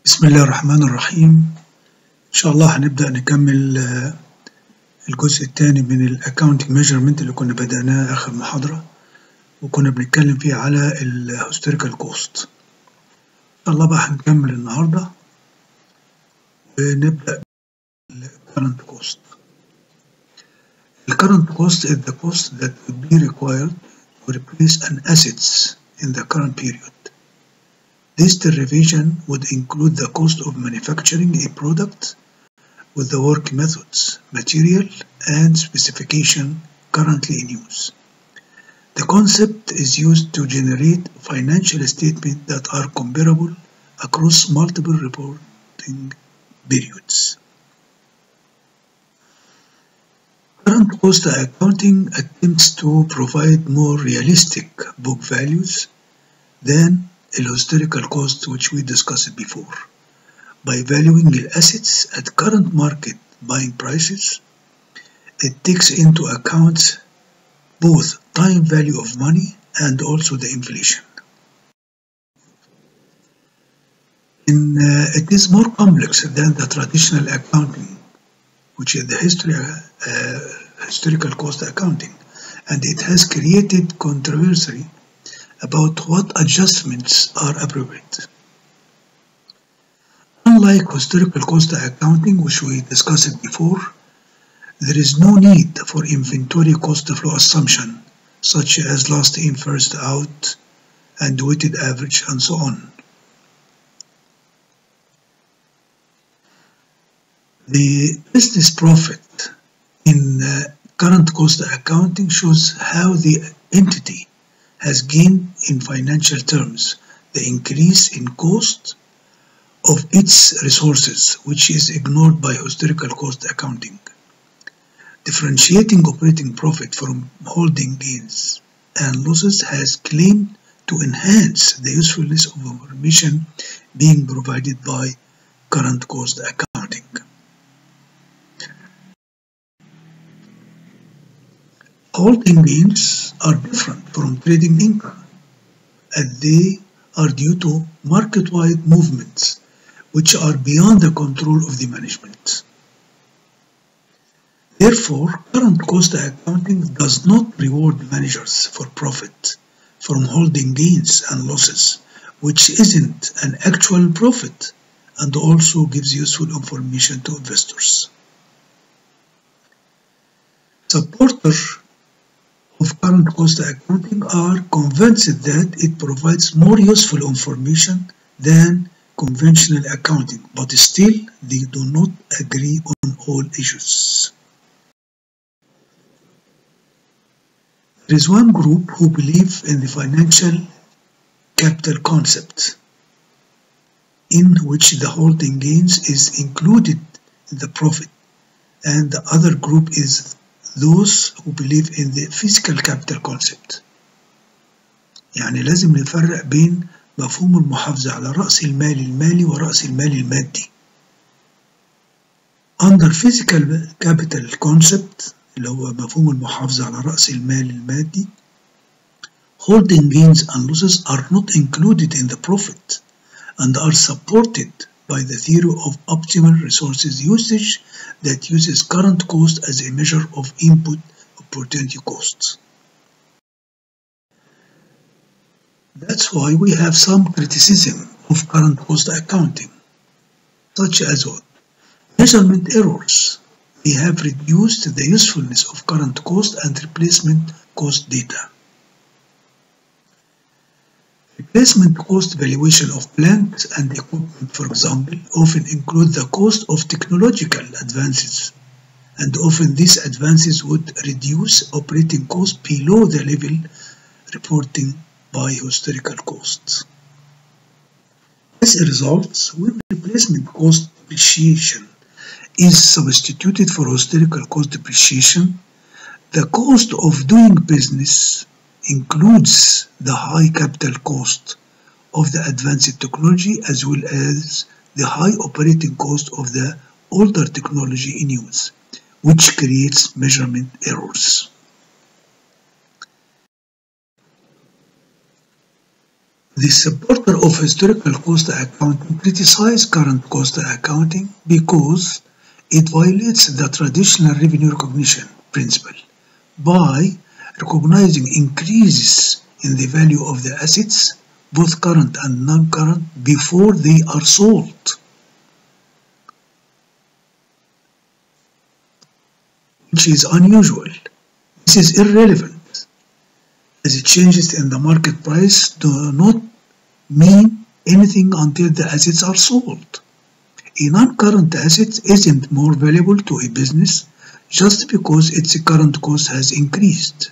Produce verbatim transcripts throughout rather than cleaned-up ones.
بسم الله الرحمن الرحيم. إن شاء الله هنبدأ نكمل الجزء الثاني من ال Accounting Measurement اللي كنا بدأناه آخر محاضرة، وكنا بنتكلم فيه على ال Historical Cost. إن شاء الله بقى هنكمل النهاردة ونبدأ بال Current Cost. The current cost is the cost that would be required to replace an assets in the current period. This derivation would include the cost of manufacturing a product with the work methods, material, and specification currently in use. The concept is used to generate financial statements that are comparable across multiple reporting periods. Current cost accounting attempts to provide more realistic book values than the historical cost which we discussed before. By valuing the assets at current market buying prices, it takes into account both time value of money and also the inflation. In, uh, it is more complex than the traditional accounting, which is the history, uh, historical cost accounting, and it has created controversy about what adjustments are appropriate. Unlike historical cost accounting, which we discussed before, there is no need for inventory cost flow assumption, such as last in first out and weighted average and so on. The business profit in uh, current cost accounting shows how the entity has gained in financial terms the increase in cost of its resources, which is ignored by historical cost accounting. Differentiating operating profit from holding gains and losses has claimed to enhance the usefulness of information being provided by current cost accounting. Holding gains are different from trading income, as they are due to market-wide movements which are beyond the control of the management. Therefore, current cost accounting does not reward managers for profit from holding gains and losses, which isn't an actual profit, and also gives useful information to investors. Supporters of current cost accounting are convinced that it provides more useful information than conventional accounting, but still they do not agree on all issues. There is one group who believe in the financial capital concept, in which the holding gains is included in the profit, and the other group is those who believe in the physical capital concept. يعني لازم نفرق بين مفهوم المحافظة على رأس المال المالي ورأس المال المادي. Under physical capital concept اللي هو مفهوم المحافظة على رأس المال المادي, holding gains and losses are not included in the profit and are supported by the theory of optimal resources usage that uses current cost as a measure of input opportunity costs. That's why we have some criticism of current cost accounting, such as what? Measurement errors. They have reduced the usefulness of current cost and replacement cost data. Replacement cost valuation of plant and equipment, for example, often include the cost of technological advances, and often these advances would reduce operating costs below the level reporting by historical costs. As a result, when replacement cost depreciation is substituted for historical cost depreciation, the cost of doing business includes the high capital cost of the advanced technology as well as the high operating cost of the older technology in use, which creates measurement errors. The supporter of historical cost accounting criticize current cost accounting because it violates the traditional revenue recognition principle by recognizing increases in the value of the assets, both current and non-current, before they are sold. Which is unusual. This is irrelevant, as it changes in the market price do not mean anything until the assets are sold. A non-current asset isn't more valuable to a business just because its current cost has increased.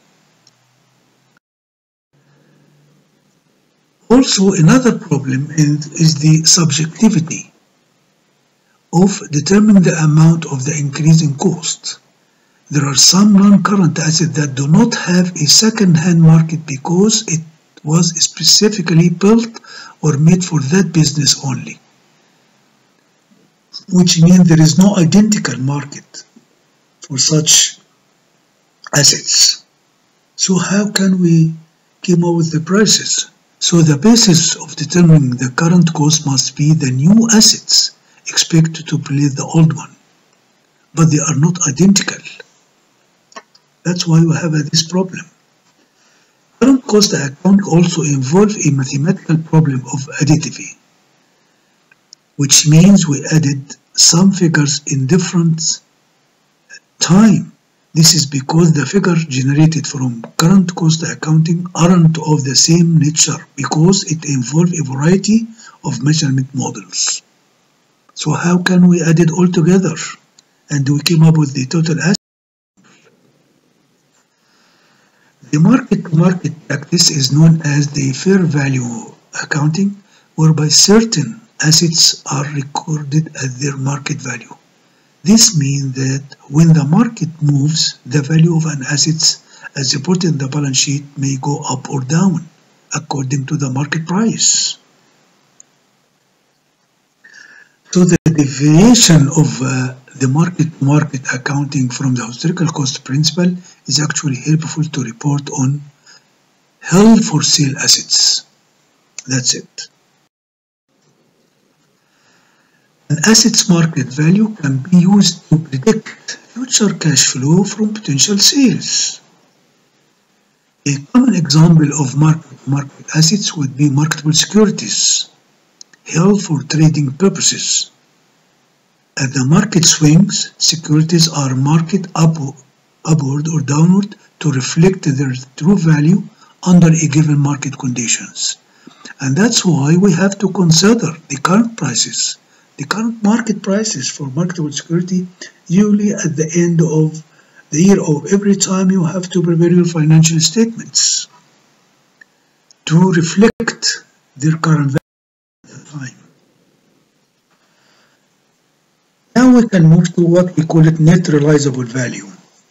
Also, another problem is the subjectivity of determining the amount of the increase in cost. There are some non-current assets that do not have a second-hand market because it was specifically built or made for that business only, which means there is no identical market for such assets. So how can we come up with the prices? So the basis of determining the current cost must be the new assets expected to replace the old one, but they are not identical. That's why we have this problem. Current cost accounting also involves a mathematical problem of additivity, which means we added some figures in different time. This is because the figures generated from current cost accounting aren't of the same nature because it involves a variety of measurement models. So how can we add it all together and we came up with the total asset? The market-to-market practice is known as the fair value accounting, whereby certain assets are recorded at their market value. This means that when the market moves, the value of an asset as reported in the balance sheet may go up or down according to the market price. So the deviation of uh, the market-to-market accounting from the historical cost principle is actually helpful to report on held for sale assets. That's it. An asset's market value can be used to predict future cash flow from potential sales. A common example of market-to-market assets would be marketable securities held for trading purposes. As the market swings, securities are marked up, upward or downward to reflect their true value under a given market conditions. And that's why we have to consider the current prices. The current market prices for marketable security usually at the end of the year or every time you have to prepare your financial statements to reflect their current value at the time. Now we can move to what we call it net realizable value.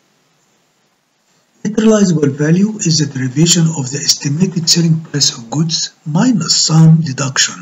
Net realizable value is the derivation of the estimated selling price of goods minus some deduction,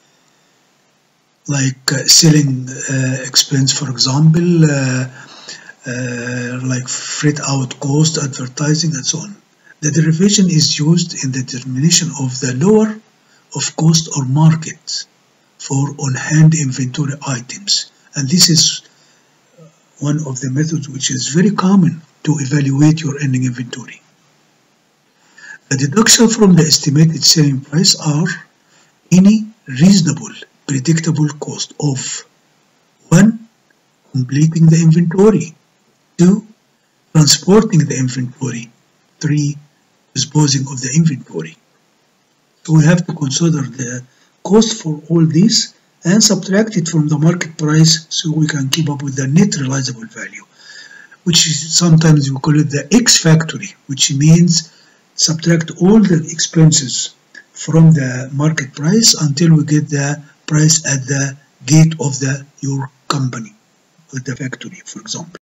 like uh, selling uh, expense, for example, uh, uh, like freight out cost, advertising, and so on. The derivation is used in the determination of the lower of cost or market for on-hand inventory items. And this is one of the methods which is very common to evaluate your ending inventory. The deduction from the estimated selling price are any reasonable predictable cost of one. Completing the inventory, two. Transporting the inventory, three. Disposing of the inventory. So we have to consider the cost for all these and subtract it from the market price so we can keep up with the net realizable value, which is sometimes we call it the X factory, which means subtract all the expenses from the market price until we get the price at the gate of the your company, or the factory, for example.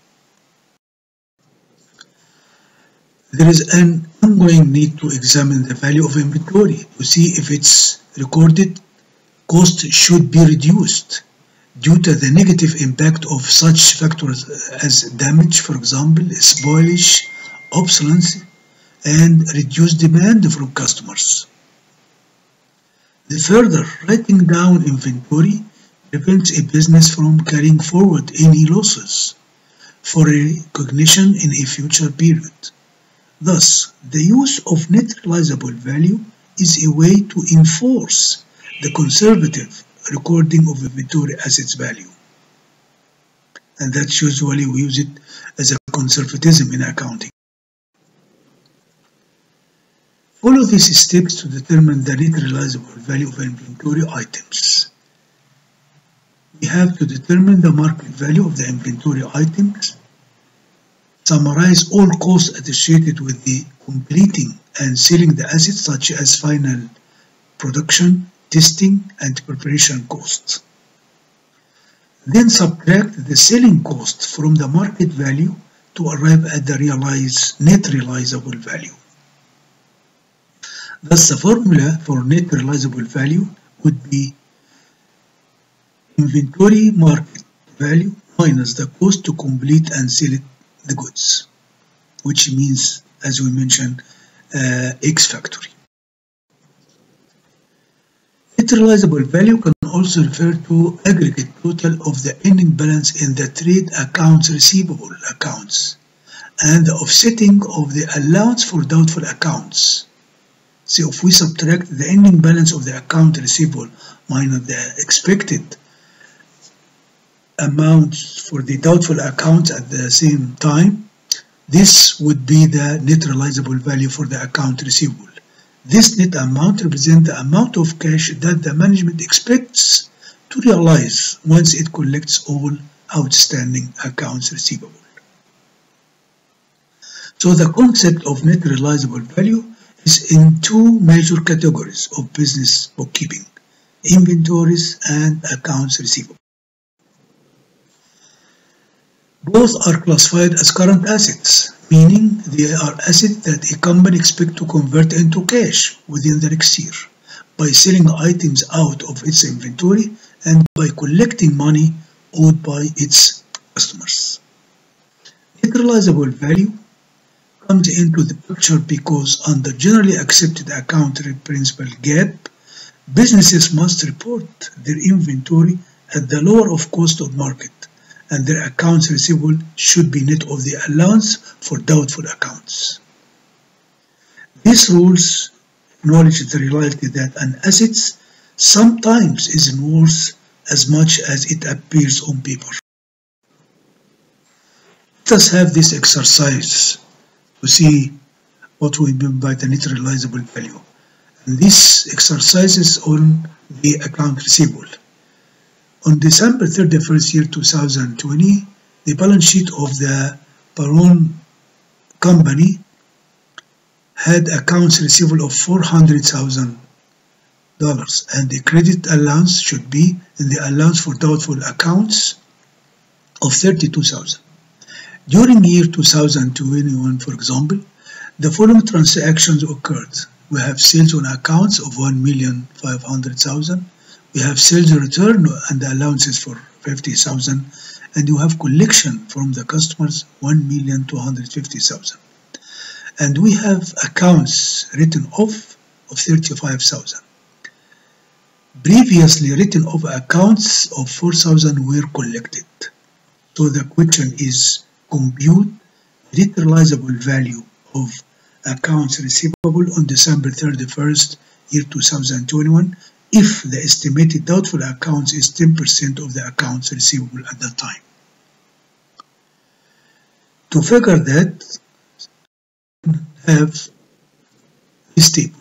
There is an ongoing need to examine the value of inventory to see if its recorded cost should be reduced due to the negative impact of such factors as damage, for example, spoilage, obsolescence, and reduced demand from customers. The further writing down inventory prevents a business from carrying forward any losses for recognition in a future period. Thus, the use of net realizable value is a way to enforce the conservative recording of inventory assets value. And that's usually we use it as a conservatism in accounting. Follow these steps to determine the net realizable value of inventory items. We have to determine the market value of the inventory items, summarize all costs associated with the completing and selling the assets such as final production, testing, and preparation costs. Then subtract the selling cost from the market value to arrive at the realized net realizable value. Thus, the formula for net realizable value would be inventory market value minus the cost to complete and sell it, the goods, which means, as we mentioned, uh, X factory. Net realizable value can also refer to aggregate total of the ending balance in the trade accounts receivable accounts and the offsetting of the allowance for doubtful accounts. So if we subtract the ending balance of the account receivable minus the expected amount for the doubtful accounts at the same time, this would be the net realizable value for the account receivable. This net amount represents the amount of cash that the management expects to realize once it collects all outstanding accounts receivable. So the concept of net realizable value is in two major categories of business bookkeeping: inventories and accounts receivable. Both are classified as current assets, meaning they are assets that a company expects to convert into cash within the next year by selling items out of its inventory and by collecting money owed by its customers. Net realizable value comes into the picture because under generally accepted accounting principle GAAP, businesses must report their inventory at the lower of cost of market, and their accounts receivable should be net of the allowance for doubtful accounts. These rules acknowledge the reality that an asset sometimes isn't worth as much as it appears on paper. Let us have this exercise to see what we mean by the net realizable value. And this exercise is on the account receivable. On December thirty-first, year two thousand twenty, the balance sheet of the Perron company had accounts receivable of four hundred thousand dollars, and the credit allowance should be in the allowance for doubtful accounts of thirty-two thousand dollars. During year two thousand twenty-one, for example, the following transactions occurred. We have sales on accounts of one million five hundred thousand dollars. We have sales return and allowances for fifty thousand dollars, and you have collection from the customers one million two hundred fifty thousand dollars. And we have accounts written off of thirty-five thousand dollars. Previously written off accounts of four thousand dollars were collected. So the question is, compute net realizable value of accounts receivable on December thirty-first, year two thousand twenty-one, if the estimated doubtful accounts is ten percent of the accounts receivable at that time. To figure that, have this table.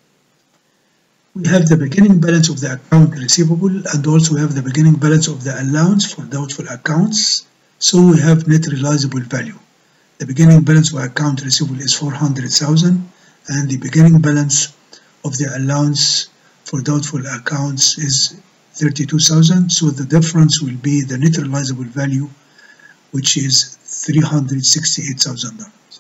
We have the beginning balance of the account receivable, and also we have the beginning balance of the allowance for doubtful accounts. So we have net realizable value. The beginning balance of account receivable is four hundred thousand, and the beginning balance of the allowance for doubtful accounts is thirty-two thousand. So the difference will be the net realizable value, which is three hundred sixty-eight thousand dollars.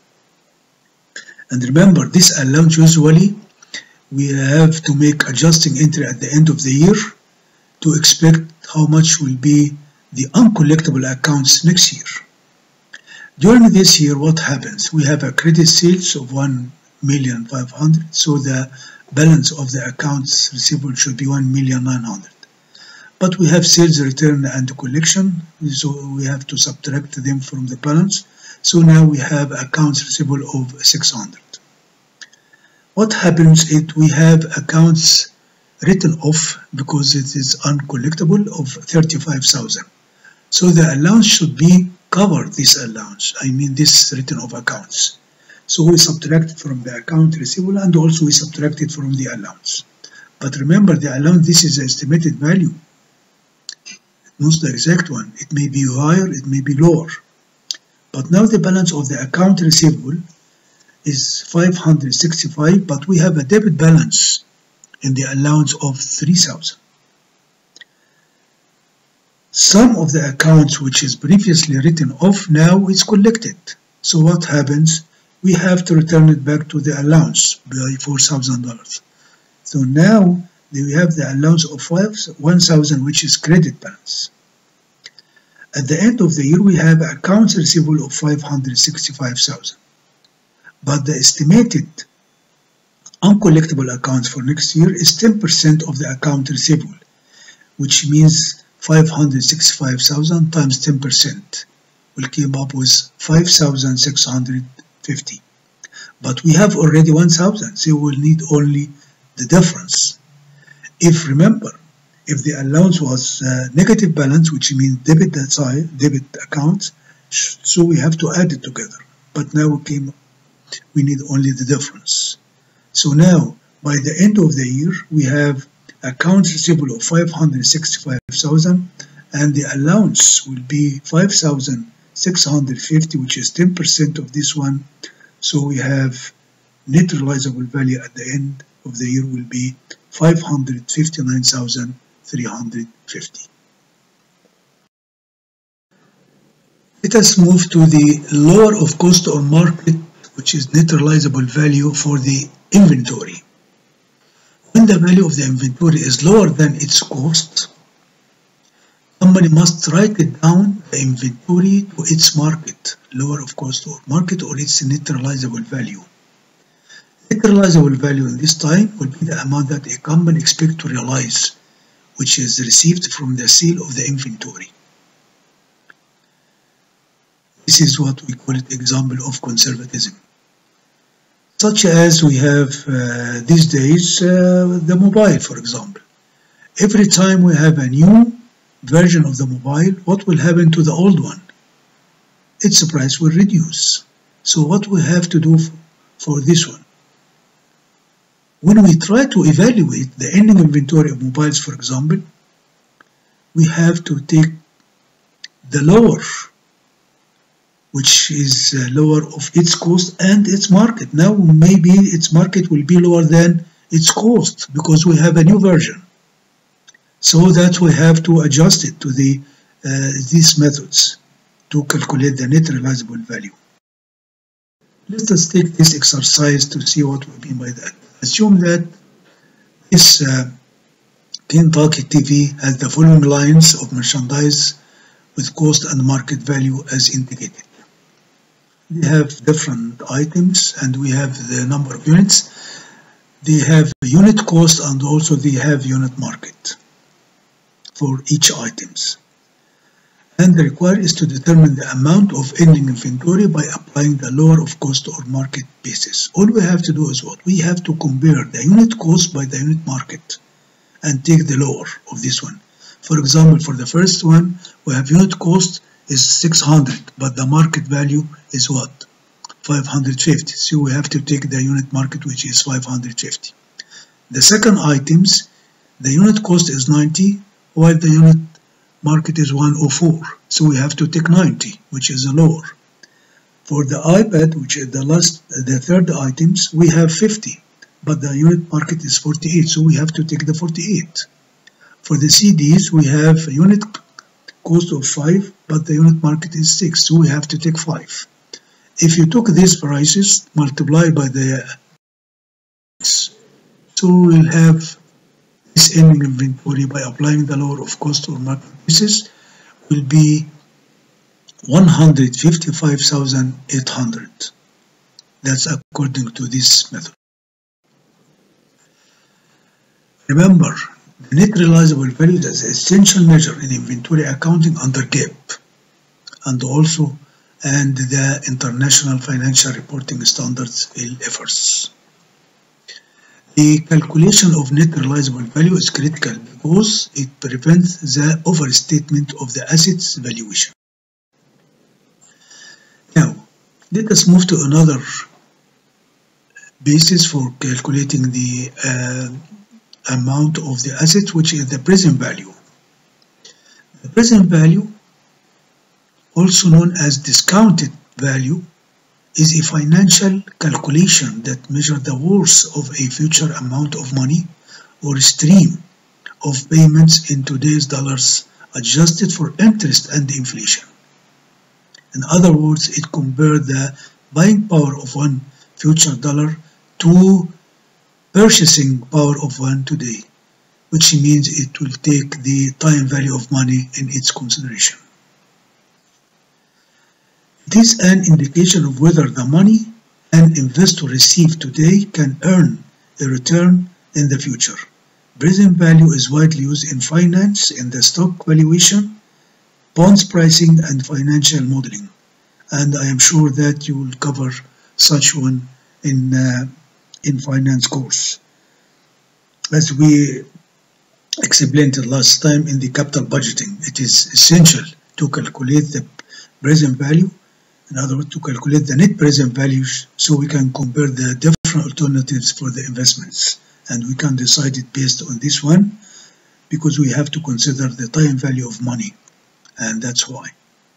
And remember, this allowance usually we have to make adjusting entry at the end of the year to expect how much will be the uncollectible accounts next year. During this year, what happens? We have a credit sales of one million five hundred thousand, so the balance of the accounts receivable should be one million nine hundred. But we have sales return and collection, so we have to subtract them from the balance. So now we have accounts receivable of six hundred. What happens is we have accounts written off because it is uncollectible of thirty-five thousand. So the allowance should be cover this allowance, I mean this written off accounts. So we subtract from the account receivable and also we subtract it from the allowance. But remember, the allowance, this is the estimated value, not the exact one. It may be higher, it may be lower. But now the balance of the account receivable is five hundred sixty-five, but we have a debit balance in the allowance of three thousand. Some of the accounts which is previously written off now is collected. So what happens? We have to return it back to the allowance by four thousand dollars. So now we have the allowance of one thousand, which is credit balance. At the end of the year, we have accounts receivable of five hundred sixty-five thousand. But the estimated uncollectible accounts for next year is ten percent of the account receivable, which means five hundred sixty-five thousand times ten percent will come up with five thousand six hundred fifty. But we have already one thousand, so we will need only the difference. If remember, if the allowance was uh, negative balance, which means debit side, debit accounts, so we have to add it together. But now we came, we need only the difference. So now, by the end of the year, we have accounts receivable of five hundred sixty-five thousand, and the allowance will be five thousand six hundred fifty, which is ten percent of this one. So we have net realizable value at the end of the year will be five hundred fifty-nine thousand three hundred fifty. Let us move to the lower of cost or market, which is net realizable value for the inventory. When the value of the inventory is lower than its cost, somebody must write it down, the inventory, to its market, lower of cost or market, or its net realizable value. Net realizable value in this time will be the amount that a company expects to realize, which is received from the sale of the inventory. This is what we call it example of conservatism. Such as we have uh, these days uh, the mobile, for example. Every time we have a new version of the mobile, what will happen to the old one? Its price will reduce. So what we have to do for this one? When we try to evaluate the ending inventory of mobiles, for example, we have to take the lower, which is uh, lower of its cost and its market. Now maybe its market will be lower than its cost because we have a new version. So that we have to adjust it to the uh, these methods to calculate the net realizable value. Let us take this exercise to see what we mean by that. Assume that this uh, Kentucky T V has the following lines of merchandise with cost and market value as indicated. They have different items and we have the number of units. They have unit cost and also they have unit market for each items. And the required is to determine the amount of ending inventory by applying the lower of cost or market basis. All we have to do is what? We have to compare the unit cost by the unit market and take the lower of this one. For example, for the first one, we have unit cost is six hundred, but the market value is what? five hundred fifty. So we have to take the unit market, which is five hundred fifty. The second items, the unit cost is ninety, while the unit market is one oh four. So we have to take ninety, which is a lower. For the iPad, which is the last, the third items, we have fifty, but the unit market is forty-eight, so we have to take the forty-eight. For the C Ds, we have a unit cost of five, but the unit market is six, so we have to take five. If you took these prices, multiply by the, so we'll have this ending inventory by applying the lower of cost or market basis will be one hundred fifty-five thousand eight hundred. That's according to this method. Remember, the net realizable value is an essential measure in inventory accounting under GAAP and also and the International Financial Reporting Standards L F R S. The calculation of net realizable value is critical because it prevents the overstatement of the asset's valuation. Now, let us move to another basis for calculating the uh, amount of the asset, which is the present value. The present value, also known as discounted value, is a financial calculation that measures the worth of a future amount of money or stream of payments in today's dollars adjusted for interest and inflation. In other words, it compares the buying power of one future dollar to purchasing power of one today, which means it will take the time value of money in its consideration. It is an indication of whether the money an investor receives today can earn a return in the future. Present value is widely used in finance, in the stock valuation, bonds pricing, and financial modeling. And I am sure that you will cover such one in, uh, in finance course. As we explained last time in the capital budgeting, it is essential to calculate the present value. In other words, to calculate the net present values so we can compare the different alternatives for the investments. And we can decide it based on this one because we have to consider the time value of money. And that's why.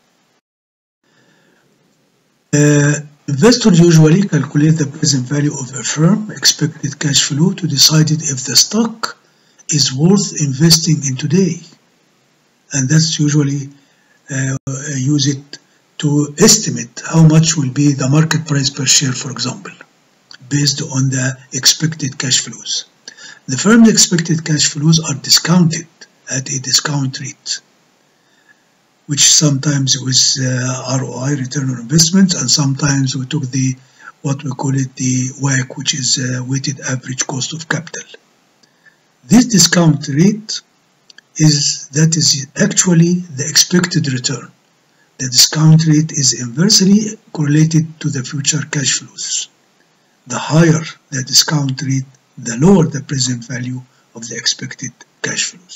Uh, investors usually calculate the present value of a firm expected cash flow to decide if the stock is worth investing in today. And that's usually uh, use it to estimate how much will be the market price per share, for example, based on the expected cash flows. The firm's expected cash flows are discounted at a discount rate, which sometimes was uh, R O I, return on investment, and sometimes we took the what we call it the W A C, which is uh, weighted average cost of capital. This discount rate is that is actually the expected return. The discount rate is inversely correlated to the future cash flows. The higher the discount rate, the lower the present value of the expected cash flows.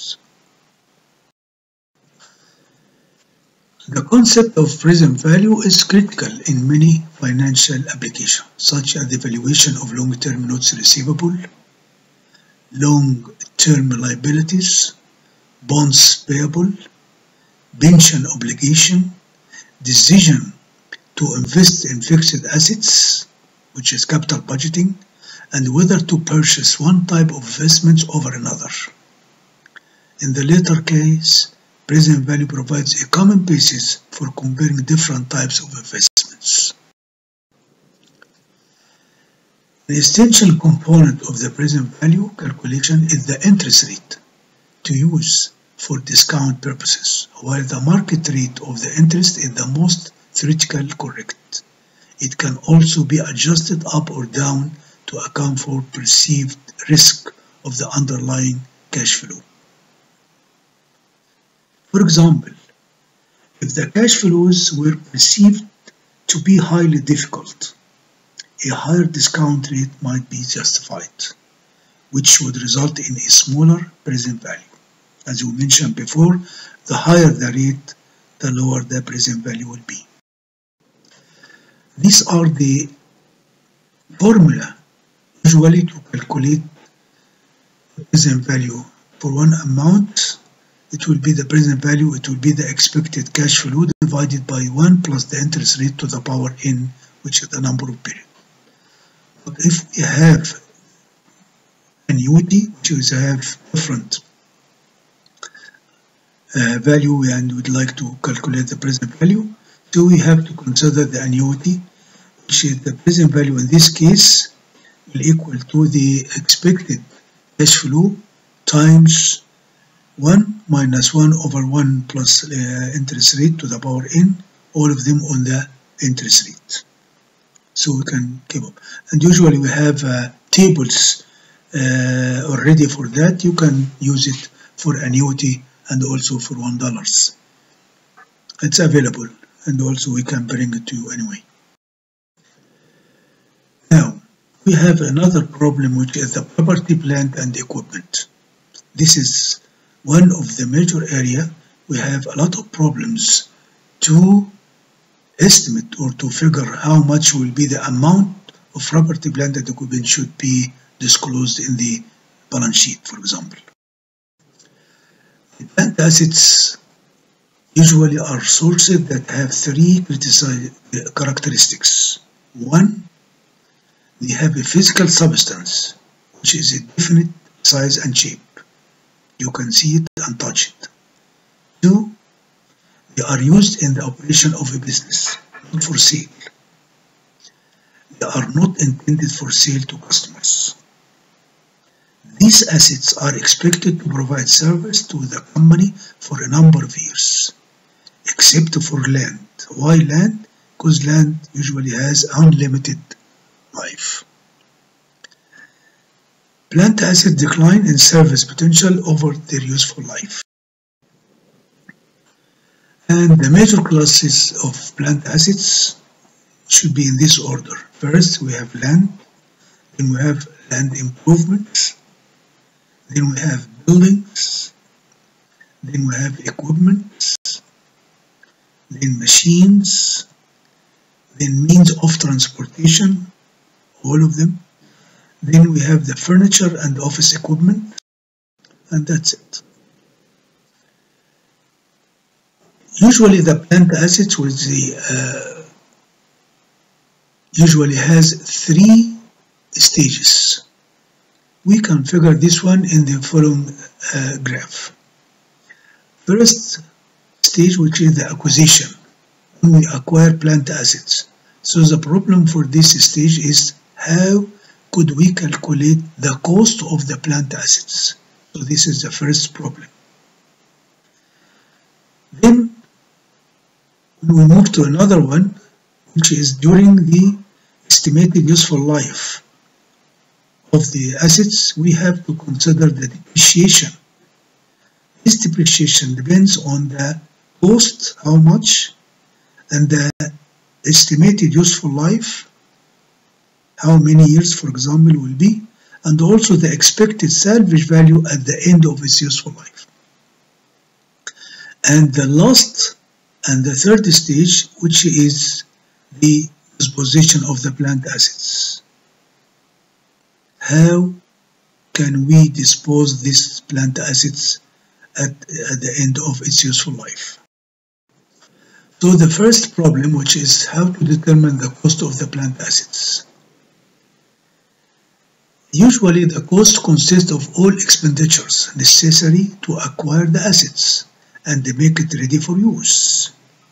The concept of present value is critical in many financial applications, such as the valuation of long-term notes receivable, long-term liabilities, bonds payable, pension obligation, decision to invest in fixed assets, which is capital budgeting, and whether to purchase one type of investment over another. In the latter case, present value provides a common basis for comparing different types of investments. The essential component of the present value calculation is the interest rate to use for discount purposes, while the market rate of the interest is the most theoretically correct. It can also be adjusted up or down to account for perceived risk of the underlying cash flow. For example, if the cash flows were perceived to be highly difficult, a higher discount rate might be justified, which would result in a smaller present value. As we mentioned before, the higher the rate, the lower the present value will be. These are the formula usually to calculate the present value. For one amount, it will be the present value, it will be the expected cash flow divided by one plus the interest rate to the power n, which is the number of periods. But if we have annuity, which is have different uh, value and would like to calculate the present value, so we have to consider the annuity, which is the present value in this case will equal to the expected cash flow times one minus one over one plus uh, interest rate to the power n, all of them on the interest rate. So we can keep up. And usually we have uh, tables uh, already for that. You can use it for annuity and also for one dollar. It's available, and also we can bring it to you anyway. Now, we have another problem, which is the property, plant, and equipment. This is one of the major area. We have a lot of problems to estimate or to figure how much will be the amount of property, plant, and equipment should be disclosed in the balance sheet, for example. The plant assets usually are sources that have three characteristics. One, they have a physical substance, which is a definite size and shape. You can see it and touch it. Two, they are used in the operation of a business, not for sale. They are not intended for sale to customers. These assets are expected to provide service to the company for a number of years, except for land. Why land? Because land usually has unlimited life. Plant assets decline in service potential over their useful life. And the major classes of plant assets should be in this order. First, we have land, then we have land improvements, then we have buildings, then we have equipment, then machines, then means of transportation, all of them. Then we have the furniture and office equipment, and that's it. Usually the plant assets with the uh, usually has three stages. We can figure this one in the following uh, graph. First stage, which is the acquisition, when we acquire plant assets. So the problem for this stage is how could we calculate the cost of the plant assets. So this is the first problem. Then we move to another one, which is during the estimated useful life of the assets, we have to consider the depreciation. This depreciation depends on the cost, how much, and the estimated useful life, how many years, for example, will be, and also the expected salvage value at the end of its useful life. And the last and the third stage, which is the disposition of the plant assets. How can we dispose these plant assets at, at the end of its useful life? So the first problem, which is how to determine the cost of the plant assets. Usually the cost consists of all expenditures necessary to acquire the assets and they make it ready for use.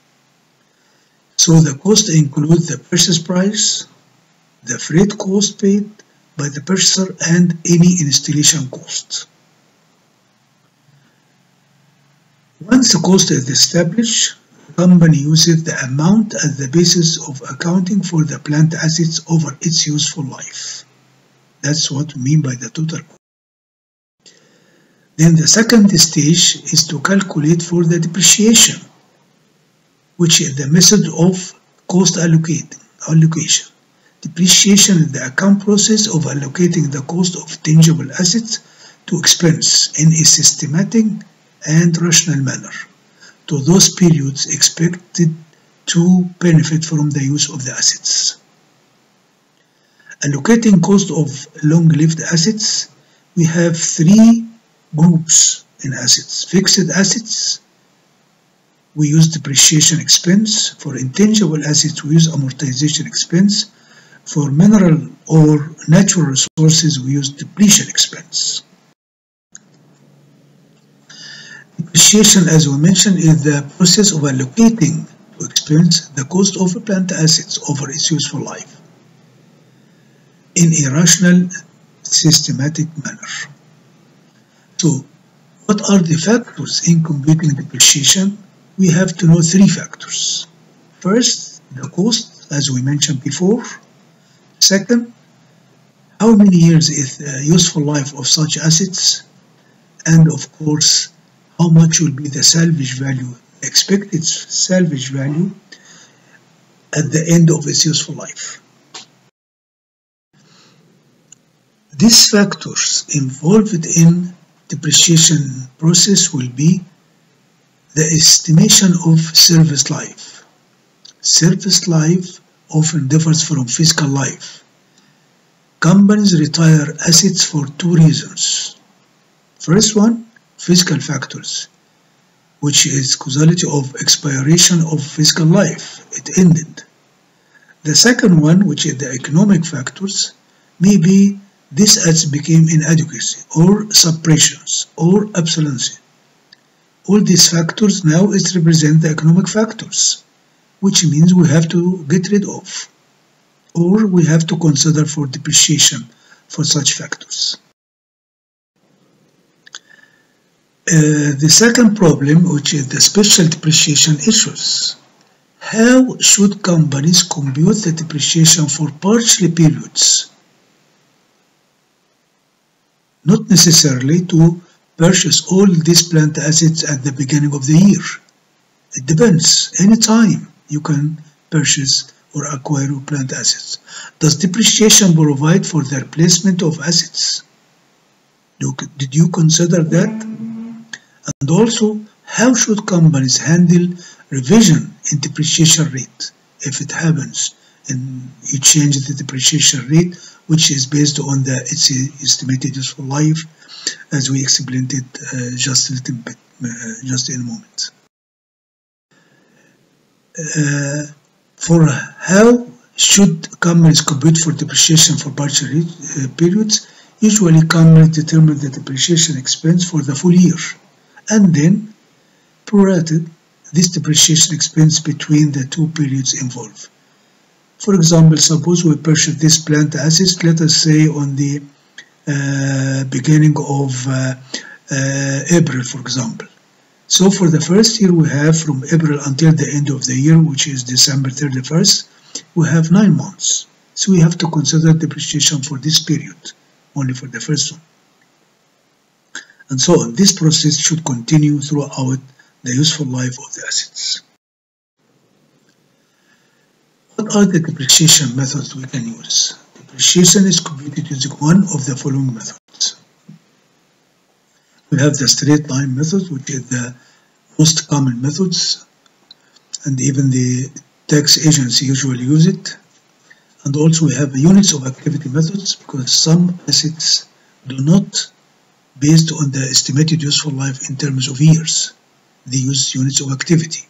So the cost includes the purchase price, the freight cost paid by the purchaser, and any installation cost. Once the cost is established, the company uses the amount as the basis of accounting for the plant assets over its useful life. That's what we mean by the total cost. Then the second stage is to calculate for the depreciation, which is the method of cost allocating, allocation. Depreciation is the account process of allocating the cost of tangible assets to expense in a systematic and rational manner to those periods expected to benefit from the use of the assets. Allocating cost of long-lived assets, we have three groups in assets. Fixed assets, we use depreciation expense. For intangible assets, we use amortization expense. For mineral or natural resources, we use depletion expense. Depreciation, as we mentioned, is the process of allocating to expense the cost of plant assets over its useful life in a rational, systematic manner. So, what are the factors in computing depreciation? We have to know three factors. First, the cost, as we mentioned before. Second, how many years is the useful life of such assets, and of course how much will be the salvage value, expected salvage value at the end of its useful life. These factors involved in depreciation process will be the estimation of service life. Service life often differs from physical life. Companies retire assets for two reasons. First one, physical factors, which is causality of expiration of physical life, it ended. The second one, which is the economic factors, maybe these assets became inadequacy or suppressions or obsolescence. All these factors now is represent the economic factors, which means we have to get rid of, or we have to consider for depreciation for such factors. Uh, the second problem, which is the special depreciation issues. How should companies compute the depreciation for partial periods? Not necessarily to purchase all these plant assets at the beginning of the year. It depends. Any time you can purchase or acquire plant assets. Does depreciation provide for the replacement of assets? Did you consider that? And also, how should companies handle revision in depreciation rate if it happens and you change the depreciation rate, which is based on the its estimated useful life, as we explained it uh, just a little bit, uh, just in a moment. Uh, for how should companies compute for depreciation for partial uh, periods? Usually, companies determine the depreciation expense for the full year, and then prorated this depreciation expense between the two periods involved. For example, suppose we purchase this plant assets, let us say on the uh, beginning of uh, uh, April, for example. So for the first year we have from April until the end of the year, which is December thirty-first, we have nine months. So we have to consider depreciation for this period, only for the first one. And so on. This process should continue throughout the useful life of the assets. What are the depreciation methods we can use? Depreciation is computed using one of the following methods. We have the straight line method, which is the most common methods, and even the tax agency usually use it. And also we have the units of activity methods, because some assets do not based on the estimated useful life in terms of years. They use units of activity.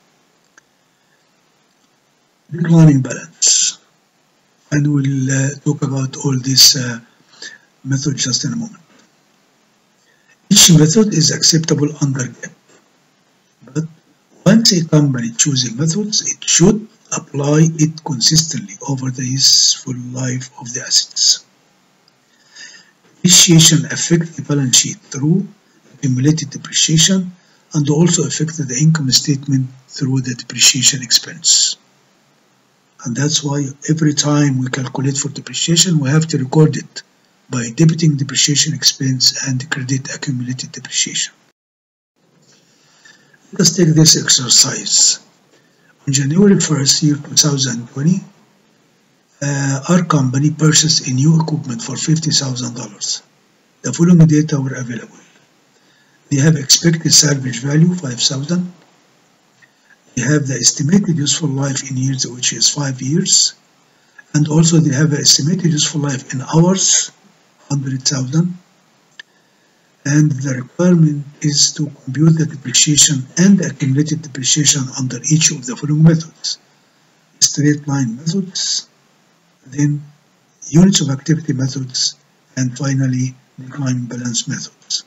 Declining balance, and we'll uh, talk about all this uh, method just in a moment. Each method is acceptable under GAAP, but once a company chooses methods, it should apply it consistently over the useful life of the assets. Depreciation affects the balance sheet through accumulated depreciation, and also affects the income statement through the depreciation expense. And that's why every time we calculate for depreciation, we have to record it by debiting depreciation expense and credit accumulated depreciation. Let's take this exercise. On January first, year two thousand twenty, uh, our company purchased a new equipment for fifty thousand dollars. The following data were available. They have expected salvage value five thousand dollars. They have the estimated useful life in years, which is five years, and also they have an estimated useful life in hours, one hundred thousand, and the requirement is to compute the depreciation and the accumulated depreciation under each of the following methods: straight line methods, then units of activity methods, and finally declining balance methods.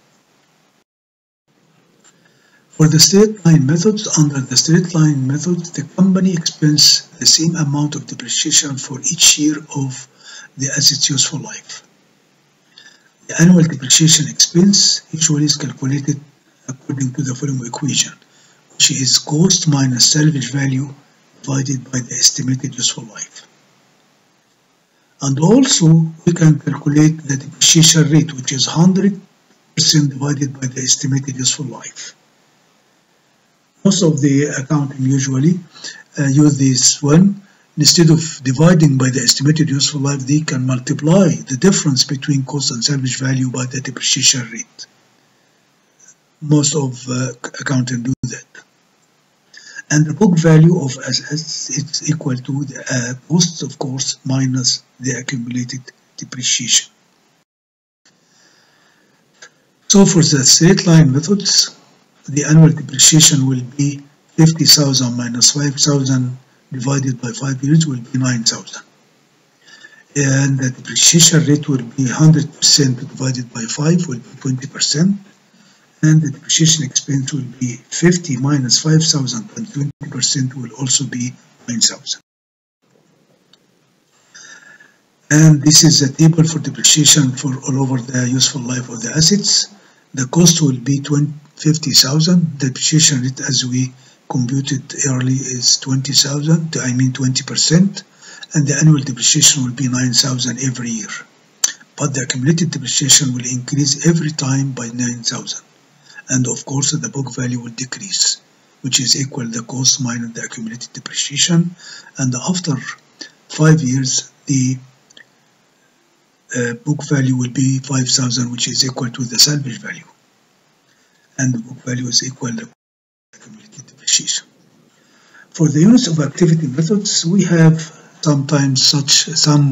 For the straight line methods, under the straight line methods, the company expends the same amount of depreciation for each year of the asset's useful life. The annual depreciation expense usually is calculated according to the following equation, which is cost minus salvage value divided by the estimated useful life. And also we can calculate the depreciation rate, which is one hundred percent divided by the estimated useful life. Most of the accounting usually uh, use this one. Instead of dividing by the estimated useful life, they can multiply the difference between cost and salvage value by the depreciation rate. Most of uh, accounting do that. And the book value of assets is equal to the uh, costs, of course, minus the accumulated depreciation. So for the straight line methods, the annual depreciation will be fifty thousand minus five thousand divided by five years will be nine thousand. And the depreciation rate will be one hundred percent divided by five will be twenty percent. And the depreciation expense will be fifty minus five thousand and twenty percent will also be nine thousand. And this is a table for depreciation for all over the useful life of the assets. The cost will be fifty thousand. The depreciation rate, as we computed early, is twenty thousand, I mean twenty percent. And the annual depreciation will be nine thousand every year. But the accumulated depreciation will increase every time by nine thousand. And of course the book value will decrease, which is equal to the cost minus the accumulated depreciation. And after five years the uh, book value will be five thousand, which is equal to the salvage value. And the book value is equal to the accumulated depreciation. For the units of activity methods, we have sometimes such some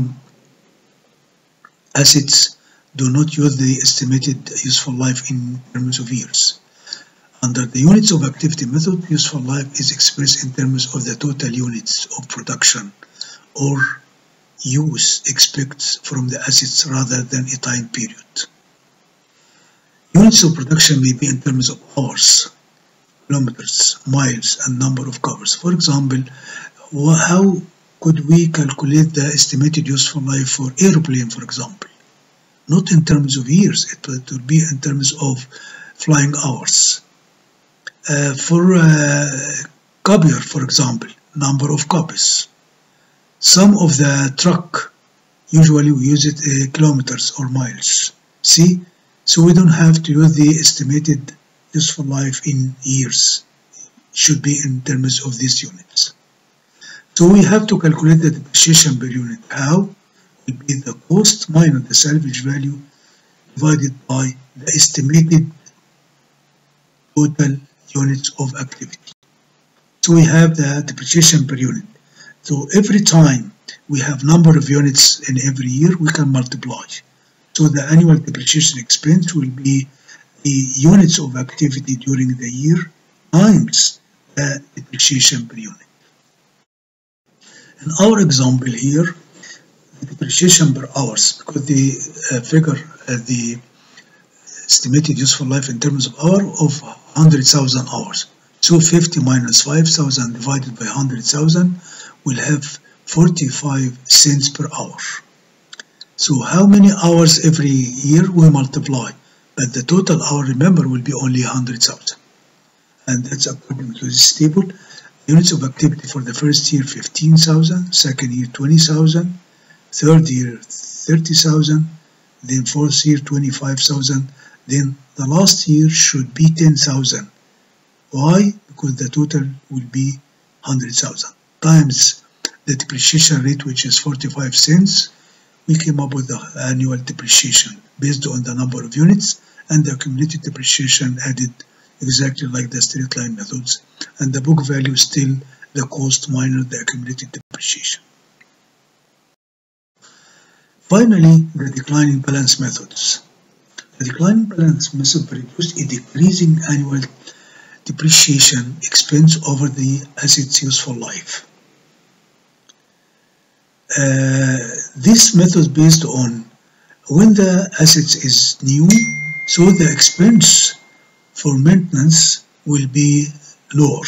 assets do not use the estimated useful life in terms of years. Under the units of activity method, useful life is expressed in terms of the total units of production or use expected from the assets rather than a time period. Units of production may be in terms of hours, kilometers, miles, and number of covers. For example, how could we calculate the estimated useful life for airplane, for example? Not in terms of years, it will be in terms of flying hours. Uh, for uh, copier, for example, number of copies. Some of the truck, usually we use it uh, kilometers or miles. See, so we don't have to use the estimated useful life in years. It should be in terms of these units. So we have to calculate the depreciation per unit. How? Will be the cost minus the salvage value divided by the estimated total units of activity. So we have the depreciation per unit. So every time we have number of units in every year, we can multiply. So the annual depreciation expense will be the units of activity during the year times the depreciation per unit. In our example here, the depreciation per hours, because the uh, figure, uh, the estimated useful life in terms of hour of one hundred thousand hours. So fifty minus five thousand divided by one hundred thousand will have forty-five cents per hour. So how many hours every year we multiply? But the total hour, remember, will be only one hundred thousand. And that's according to this table. Units of activity for the first year fifteen thousand, second year twenty thousand, third year thirty thousand, then fourth year twenty-five thousand, then the last year should be ten thousand. Why? Because the total will be one hundred thousand times the depreciation rate, which is forty-five cents. We came up with the annual depreciation based on the number of units and the accumulated depreciation added exactly like the straight line methods, and the book value is still the cost minus the accumulated depreciation. Finally, the declining balance methods. The declining balance method produced a decreasing annual depreciation expense over the asset's useful life. Uh, this method is based on when the asset is new, so the expense for maintenance will be lower.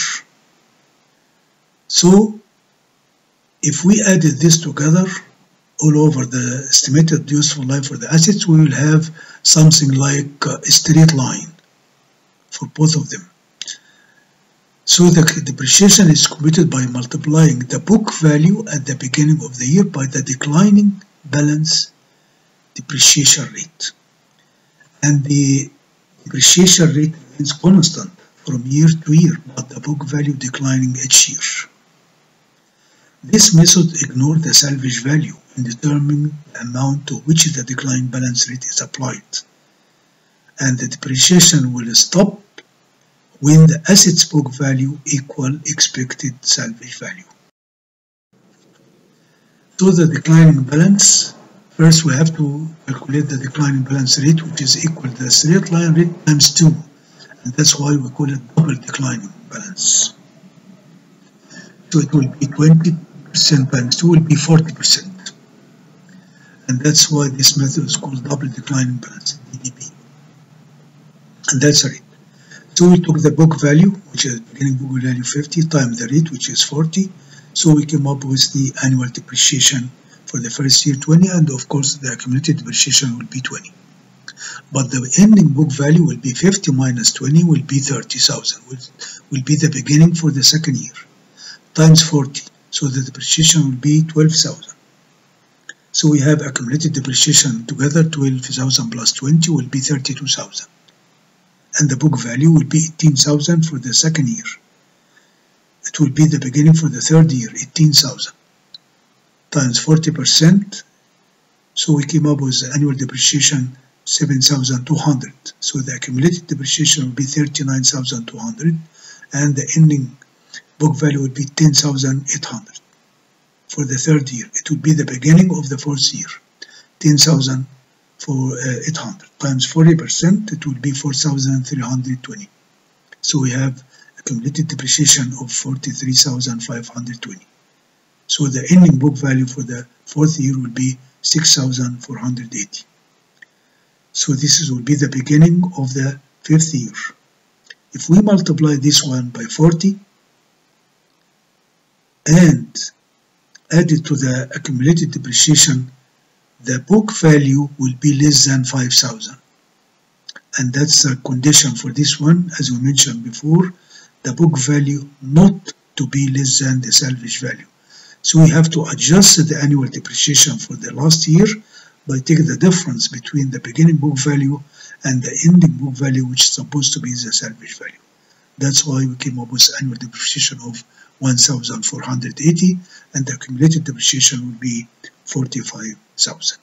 So if we added this together all over the estimated useful life for the assets, we will have something like a straight line for both of them. So the depreciation is computed by multiplying the book value at the beginning of the year by the declining balance depreciation rate, and the depreciation rate remains constant from year to year, but the book value declining each year. This method ignores the salvage value in determining the amount to which the decline balance rate is applied, and the depreciation will stop when the asset's book value equals expected salvage value. So the declining balance, first we have to calculate the declining balance rate, which is equal to the straight line rate times two, and that's why we call it double declining balance. So it will be twenty percent times two will be forty percent, and that's why this method is called double declining balance, D D B, and that's the rate. So we took the book value, which is beginning book value fifty, times the rate, which is forty. So we came up with the annual depreciation for the first year twenty, and of course the accumulated depreciation will be twenty. But the ending book value will be fifty minus twenty will be thirty thousand, which will be the beginning for the second year, times forty. So the depreciation will be twelve thousand. So we have accumulated depreciation together, twelve thousand plus twenty will be thirty-two thousand. And the book value will be eighteen thousand for the second year. It will be the beginning for the third year, eighteen thousand, times forty percent. So we came up with the annual depreciation seven thousand two hundred. So the accumulated depreciation will be thirty-nine thousand two hundred, and the ending book value will be ten thousand eight hundred. For the third year, it will be the beginning of the fourth year, ten thousand for uh, eight hundred times forty percent, it will be four thousand three hundred twenty. So we have accumulated depreciation of forty-three thousand five hundred twenty. So the ending book value for the fourth year will be six thousand four hundred eighty. So this is, will be the beginning of the fifth year. If we multiply this one by forty and add it to the accumulated depreciation, the book value will be less than five thousand. And that's a condition for this one, as we mentioned before, the book value not to be less than the salvage value. So we have to adjust the annual depreciation for the last year by taking the difference between the beginning book value and the ending book value, which is supposed to be the salvage value. That's why we came up with annual depreciation of one thousand four hundred eighty, and the accumulated depreciation will be forty-five thousand.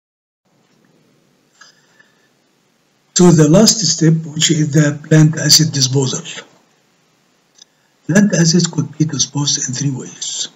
So the last step, which is the plant asset disposal. Plant assets could be disposed in three ways.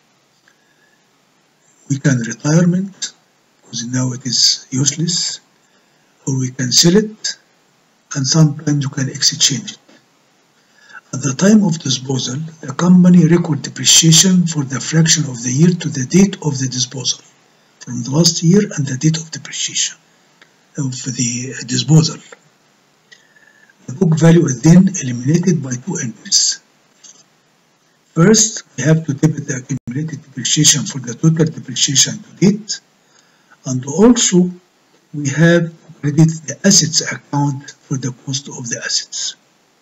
We can retirement, because now it is useless, or we can sell it, and sometimes you can exchange it. At the time of disposal, the company record depreciation for the fraction of the year to the date of the disposal, from the last year and the date of depreciation of the disposal. The book value is then eliminated by two entries. First, we have to debit the accumulated depreciation for the total depreciation to date, and also we have to credit the assets account for the cost of the assets.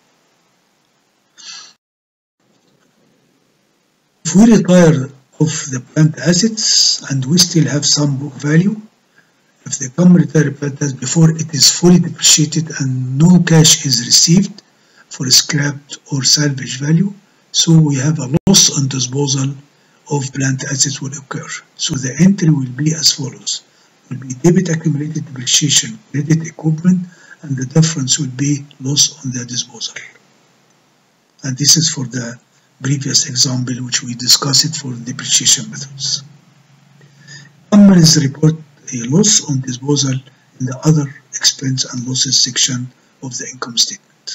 If we retire of the plant assets and we still have some book value, if the company retire plant assets before it is fully depreciated and no cash is received for scrapped or salvage value, so we have a loss on disposal of plant assets will occur. So the entry will be as follows. Will be debit accumulated depreciation, credit equipment, and the difference will be loss on the disposal. And this is for the previous example which we discussed it for depreciation methods. Companies report a loss on disposal in the other expense and losses section of the income statement.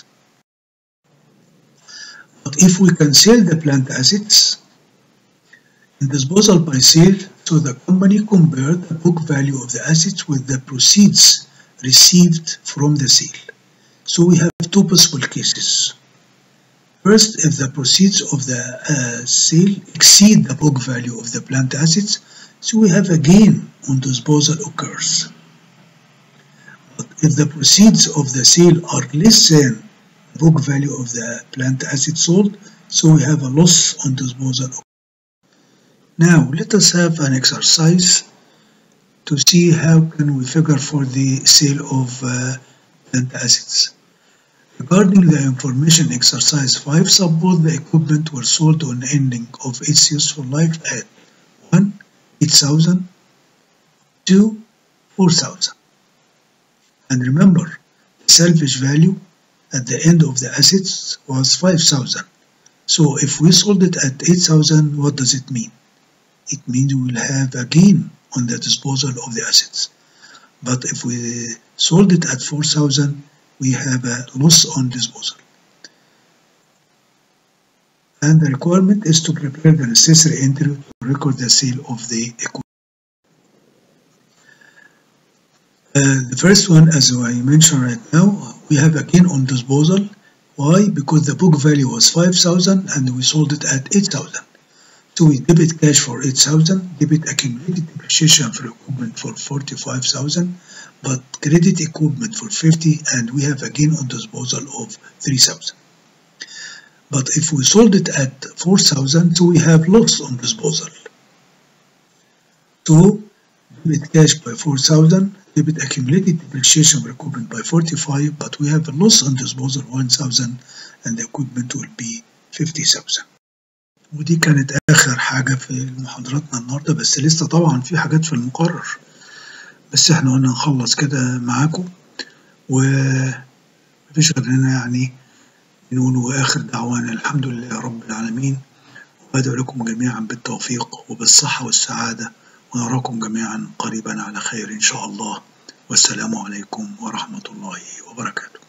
But if we can sell the plant assets in disposal by sale, so the company compared the book value of the assets with the proceeds received from the sale. So we have two possible cases. First, if the proceeds of the uh, sale exceed the book value of the plant assets, so we have a gain on disposal occurs. But if the proceeds of the sale are less than the book value of the plant assets sold, so we have a loss on disposal. Now let us have an exercise to see how can we figure for the sale of uh, plant assets. Regarding the information exercise five, suppose the equipment were sold on ending of its useful life at one, eight thousand, two, four thousand. And remember, the salvage value at the end of the assets was five thousand. So if we sold it at eight thousand, what does it mean? It means we will have a gain on the disposal of the assets. But if we sold it at four thousand, we have a loss on disposal. And the requirement is to prepare the necessary entry to record the sale of the equipment. Uh, the first one, as I mentioned right now, we have a gain on disposal. Why? Because the book value was five thousand and we sold it at eight thousand. So we debit cash for eight thousand, debit accumulated depreciation for equipment for forty-five thousand, but credit equipment for fifty, and we have a gain on disposal of three thousand. But if we sold it at four thousand, so we have loss on disposal. So debit cash by four thousand, debit accumulated depreciation for equipment by forty-five, but we have a loss on disposal one thousand, and the equipment will be fifty thousand. ودي كانت آخر حاجة في محاضراتنا النهاردة، بس لسه طبعا في حاجات في المقرر، بس احنا قلنا نخلص كده معاكم ومفيش غيرنا يعني نقول آخر دعوانا الحمد لله رب العالمين، وأدعو لكم جميعا بالتوفيق وبالصحة والسعادة، ونراكم جميعا قريبا على خير إن شاء الله، والسلام عليكم ورحمة الله وبركاته.